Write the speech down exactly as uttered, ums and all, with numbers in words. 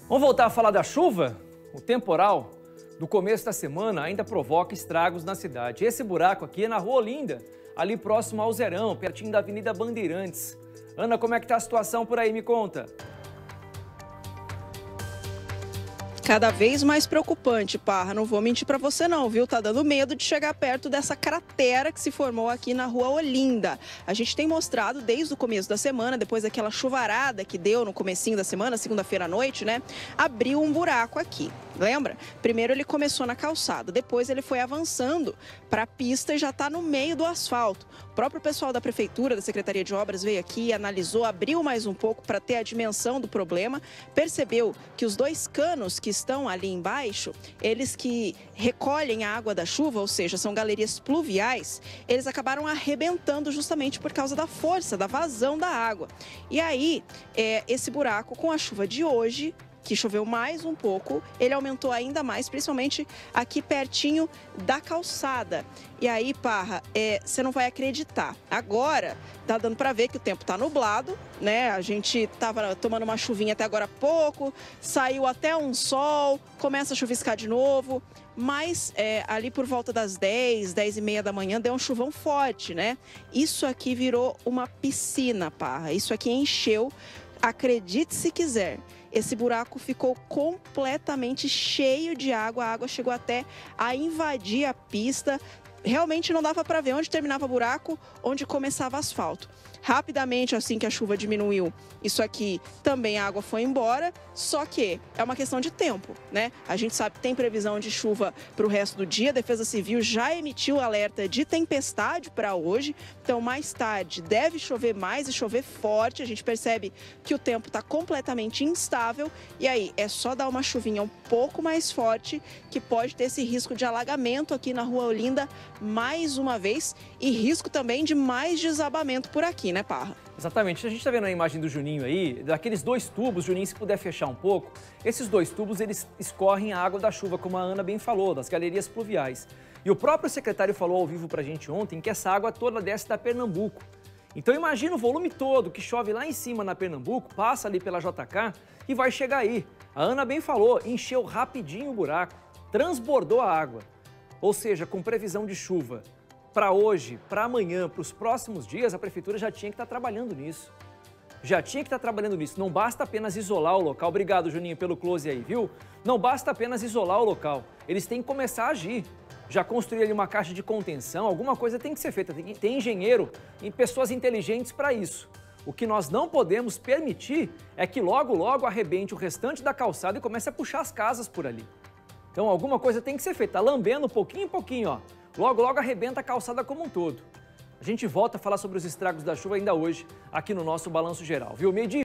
Vamos voltar a falar da chuva? O temporal do começo da semana ainda provoca estragos na cidade. Esse buraco aqui é na Rua Olinda, ali próximo ao Zerão, pertinho da Avenida Bandeirantes. Ana, como é que tá a situação por aí? Me conta. Cada vez mais preocupante, Parra. Não vou mentir pra você não, viu? Tá dando medo de chegar perto dessa cratera que se formou aqui na Rua Olinda. A gente tem mostrado desde o começo da semana, depois daquela chuvarada que deu no comecinho da semana, segunda-feira à noite, né? Abriu um buraco aqui. Lembra? Primeiro ele começou na calçada, depois ele foi avançando para a pista e já está no meio do asfalto. O próprio pessoal da Prefeitura, da Secretaria de Obras, veio aqui, analisou, abriu mais um pouco para ter a dimensão do problema, percebeu que os dois canos que estão ali embaixo, eles que recolhem a água da chuva, ou seja, são galerias pluviais, eles acabaram arrebentando justamente por causa da força, da vazão da água. E aí, é, esse buraco, com a chuva de hoje, que choveu mais um pouco, ele aumentou ainda mais, principalmente aqui pertinho da calçada. E aí, Parra, é, você não vai acreditar. Agora, tá dando para ver que o tempo tá nublado, né? A gente tava tomando uma chuvinha até agora há pouco, saiu até um sol, começa a chuviscar de novo, mas é, ali por volta das dez, dez e meia da manhã, deu um chuvão forte, né? Isso aqui virou uma piscina, Parra. Isso aqui encheu, acredite se quiser. Esse buraco ficou completamente cheio de água, a água chegou até a invadir a pista. Realmente não dava para ver onde terminava o buraco, onde começava asfalto. Rapidamente, assim que a chuva diminuiu, isso aqui também a água foi embora, só que é uma questão de tempo, né? A gente sabe que tem previsão de chuva para o resto do dia, a Defesa Civil já emitiu alerta de tempestade para hoje, então mais tarde deve chover mais e chover forte, a gente percebe que o tempo está completamente instável e aí é só dar uma chuvinha um pouco mais forte que pode ter esse risco de alagamento aqui na Rua Olinda mais uma vez e risco também de mais desabamento por aqui, né, Parra? Exatamente. A gente está vendo a imagem do Juninho aí, daqueles dois tubos, Juninho, se puder fechar um pouco, esses dois tubos, eles escorrem a água da chuva, como a Ana bem falou, das galerias pluviais. E o próprio secretário falou ao vivo pra gente ontem que essa água toda desce da Pernambuco. Então imagina o volume todo que chove lá em cima na Pernambuco, passa ali pela J K e vai chegar aí. A Ana bem falou, encheu rapidinho o buraco, transbordou a água. Ou seja, com previsão de chuva para hoje, para amanhã, para os próximos dias, a Prefeitura já tinha que estar trabalhando nisso. Já tinha que estar trabalhando nisso. Não basta apenas isolar o local. Obrigado, Juninho, pelo close aí, viu? Não basta apenas isolar o local. Eles têm que começar a agir. Já construir ali uma caixa de contenção, alguma coisa tem que ser feita. Tem, tem engenheiro e pessoas inteligentes para isso. O que nós não podemos permitir é que logo, logo arrebente o restante da calçada e comece a puxar as casas por ali. Então alguma coisa tem que ser feita. Tá lambendo pouquinho em pouquinho, ó. Logo, logo arrebenta a calçada como um todo. A gente volta a falar sobre os estragos da chuva ainda hoje, aqui no nosso Balanço Geral, viu? Meio-dia.